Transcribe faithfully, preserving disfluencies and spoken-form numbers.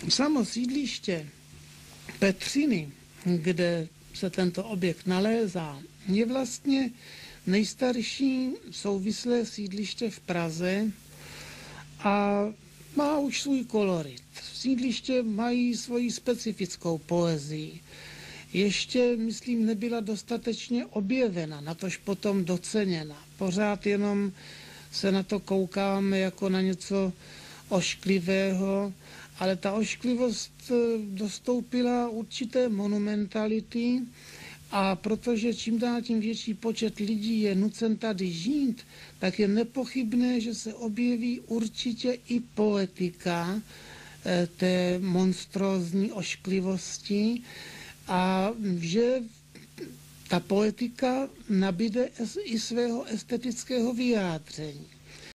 Samo sídliště Petřiny, kde se tento objekt nalézá, je vlastně nejstarší souvislé sídliště v Praze a má už svůj kolorit. Sídliště mají svoji specifickou poezii. Ještě, myslím, nebyla dostatečně objevena, natož potom doceněna. Pořád jenom se na to koukáme jako na něco ošklivého, ale ta ošklivost dostoupila určité monumentality a protože čím dál tím větší počet lidí je nucen tady žít, tak je nepochybné, že se objeví určitě i poetika té monstrózní ošklivosti a že ta poetika nabíde i svého estetického vyjádření.